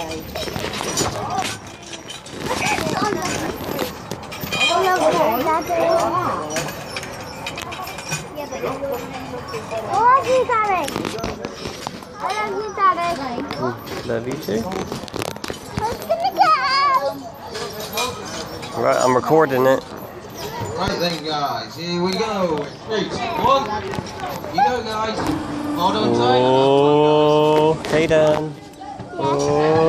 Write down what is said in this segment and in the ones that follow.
Love you too. Right, I'm recording it. Right then, guys, here we go. 3, 2, 1. You go, guys. Hold on tight. Oh, hey Dan. Oh.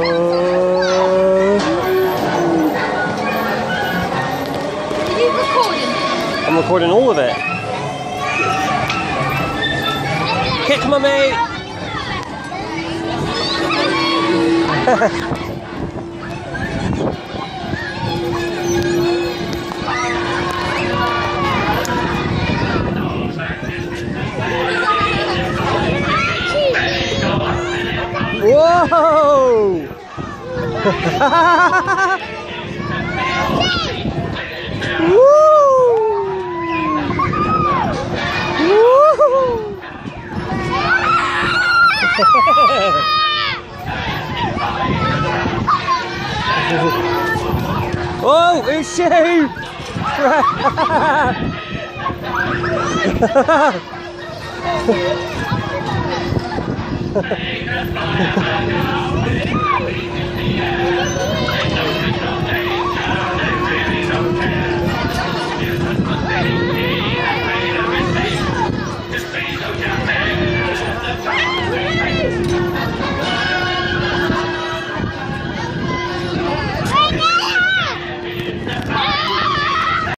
Are you recording? I'm recording all of it. Kick my mate. Whoa! Woo! Oh, it's she!